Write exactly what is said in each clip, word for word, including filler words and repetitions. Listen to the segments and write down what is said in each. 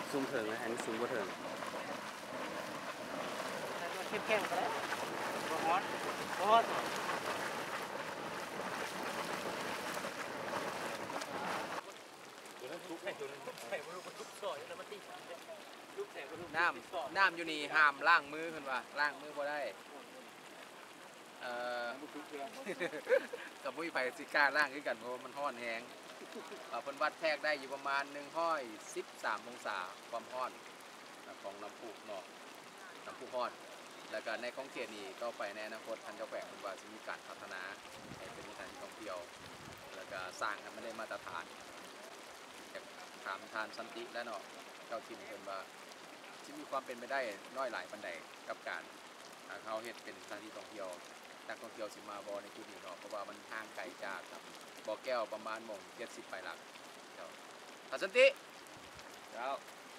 ซูมเถิงนะอันนี้ซูมก็เถิงเข้มเข้มก็ได้ร้อนร้อนน้ำน้ำอยู่นี่ห้ามล้างมือขึ้นว่าล้างมือพอได้เอ่อกับมุ้ยไปสิก้าล่างขึ้นกันเพราะมันห้อนแห้งเพิ่นวัดแทกได้อยู่ประมาณหนึ่งห้อยสิบสามองศาความห้อนของน้ำพุเนาะน้ำพุห้อนแล้วก็ในของเขตนี้ก็ไปในอนาคตทางเจ้าแขวงมันว่าจะมีการพัฒนาให้เป็นสถานที่ท่องเที่ยวแล้วก็สร้างให้มันได้มาตรฐานถามทานสันติและเนาะเจ้าถิ่นเพิ่นว่าที่มีความเป็นไปได้น้อยหลายปันใดกับการเขาเฮ็ดเป็นสถานที่ท่องเที่ยวนักท่องเที่ยวสิมาบ่ในจุดนี้เนาะเพราะว่ามันห่างไกลจากบ่อแก้วประมาณหม่องเจ็ดสิบไปหลักเจ้าทานสันติเจ้า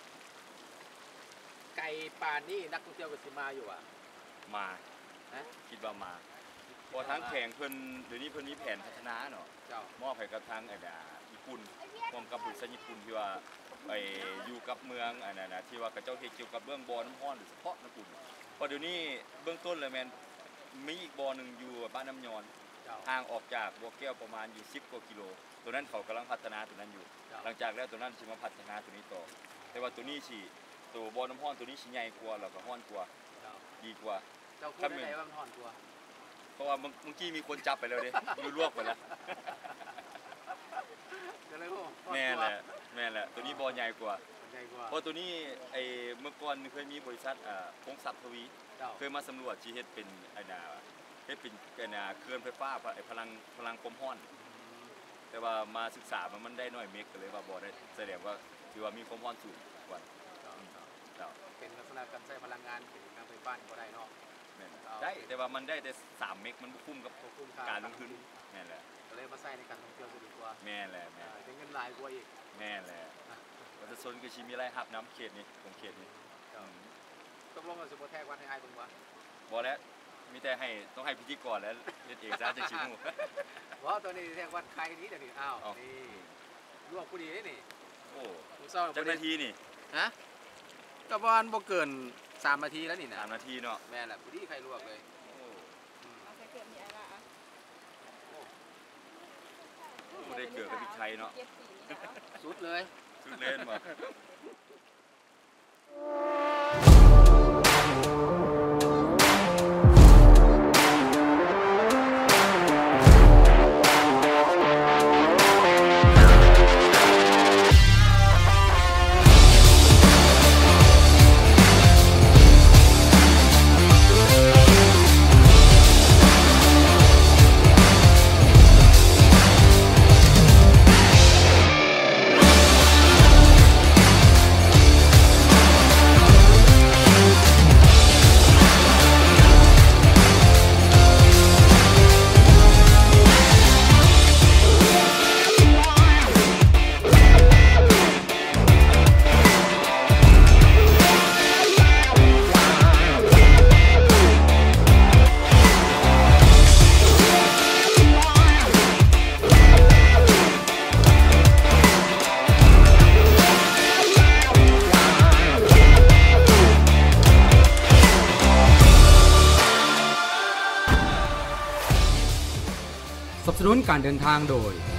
ไก่ป่านนี่นักท่องเที่ยวก็สิมาอยู่อ่ะมาคิดว่ามาพอทางแข่งเพิ่นเดี๋ยวนี้เพิ่นมีแผนพัฒนาเนาะมอบให้กับทางไอ้เนี่ยญี่ปุ่นมองกับบริษัทญี่ปุ่นที่ว่าไปอยู่กับเมืองอันนั้นนะที่ว่ากระเจ้าเฮ็ดเกี่ยวกับเรื่องบ่อน้ำร้อนโดยเฉพาะนะคุณพอเดี๋ยวนี้เบื้องต้นเลยแมนมีอีกบ่อหนึ่งอยู่บ้านน้ำยอนห่างออกจากบัวแก้วประมาณอยู่สิบกว่ากิโลตัวนั้นเขากำลังพัฒนาตัวนั้นอยู่หลังจากแล้วตัวนั้นสิมาพัฒนาตัวนี้ต่อแต่ว่าตัวนี้สิตัวบ่อน้ำร้อนตัวนี้สิใหญ่กว่าแล้วก็ร้อนกว่าดีกว่าเจ้าพูดได้ว่ามันร้อนกว่าเพราะว่าเมื่อกี้มีคนจับไปแล้วเด้ดูลวกไปแล้วแม่แหละแม่แหละตัวนี้บ่อใหญ่กว่าเพราะตัวนี้ไอ้เมื่อก่อนเคยมีบริษัทอ่าพงศักดิ์ทวีเคยมาสำรวจที่เฮ็ดเป็นไอ้นาเฮ็ดเป็นไอ้นาเคลื่อนไฟฟ้าไอ้พลังพลังความร้อนแต่ว่ามาศึกษามันมันได้น้อยเมกก็เลยว่าบ่ได้แสดงว่าถือว่ามีความร้อนสูงกว่าเป็นลักษณะการใช้พลังงานเป็นการไฟฟ้าก็ได้เนาะได้แต่ว่ามันได้แต่สามเมกมันคุ้มกับการลงทุนแม่แหละก็เลยมาใช้ในการท่องเที่ยวดีกว่าแม่แหละแม่เป็นเงินหลายกว่าอีกแม่แหละวัดสนก็ชิมีไรฮับน้ำเขตนี้ของเขตนี้ตกลงกับสุโขทัยวัดให้ไอ้ตรงว่าบอแล้วมีแต่ให้ต้องให้พิธีกรแล้วเล่นเอกซะจะชิมูเพราะตัวนี้แทกวัดใครนี้เดี๋ยวนี้อ้าวนี่ลวกผู้ดีนี่โอ้จักนาทีนี่ฮะก็ประมาณบ่เกินสามนาทีแล้วนี่นะสามนาทีเนาะแม่แหละผู้ดีใครลวกเลยไม่ได้เกิดกับพี่ไทยเนาะสุดเลยสุดเล่นมาสนับสนุนการเดินทางโดย